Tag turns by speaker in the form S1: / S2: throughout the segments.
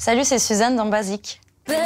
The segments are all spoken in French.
S1: Salut, c'est Suzanne dans Basique.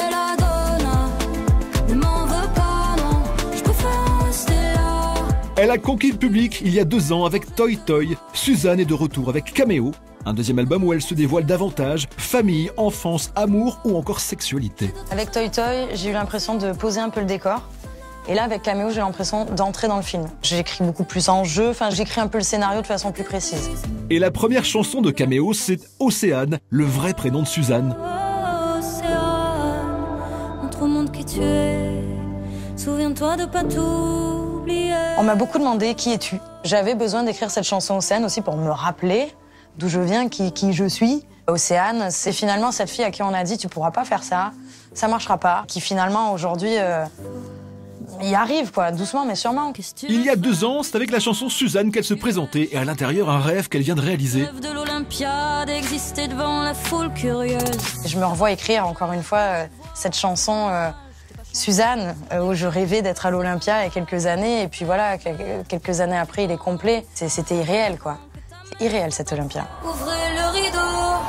S2: Elle a conquis le public il y a 2 ans avec Toy Toy. Suzanne est de retour avec Caméo, un deuxième album où elle se dévoile davantage, famille, enfance, amour ou encore sexualité.
S1: Avec Toy Toy, j'ai eu l'impression de poser un peu le décor. Et là, avec Caméo, j'ai l'impression d'entrer dans le film. J'écris beaucoup plus en jeu, j'écris un peu le scénario de façon plus précise.
S2: Et la première chanson de Caméo, c'est Océane, le vrai prénom de Suzanne.
S3: Océane, montre au monde qui tu es, souviens-toi de pas t'oublier.
S1: On m'a beaucoup demandé qui es-tu. J'avais besoin d'écrire cette chanson Océane aussi pour me rappeler d'où je viens, qui je suis. Océane, c'est finalement cette fille à qui on a dit tu pourras pas faire ça marchera pas, qui finalement aujourd'hui y arrive quoi, doucement mais sûrement.
S2: Il y a 2 ans, c'est avec la chanson Suzanne qu'elle se présentait et à l'intérieur un rêve qu'elle vient de réaliser.
S3: Rêve de l'Olympiade, exister devant la foule curieuse.
S1: Je me revois écrire encore une fois cette chanson Suzanne, où je rêvais d'être à l'Olympia il y a quelques années et puis voilà, quelques années après il est complet. C'était irréel quoi. C'est irréel cet Olympia.
S3: Ouvrez le rideau.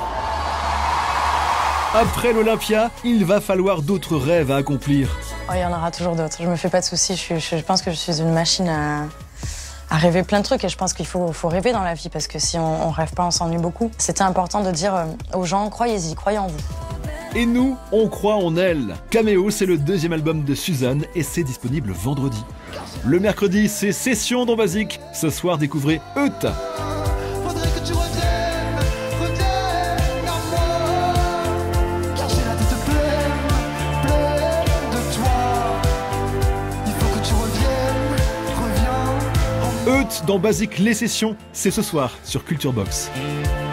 S2: Après l'Olympia, il va falloir d'autres rêves à accomplir.
S1: Oh, il y en aura toujours d'autres, je me fais pas de soucis, je pense que je suis une machine à rêver plein de trucs et je pense qu'il faut rêver dans la vie parce que si on rêve pas, on s'ennuie beaucoup. C'était important de dire aux gens, croyez-y, croyez en vous.
S2: Et nous, on croit en elle. Caméo, c'est le 2e album de Suzanne et c'est disponible vendredi. Le mercredi, c'est Session dans Basique. Ce soir, découvrez Eut. Eut dans Basique, les sessions, c'est ce soir sur Culture Box.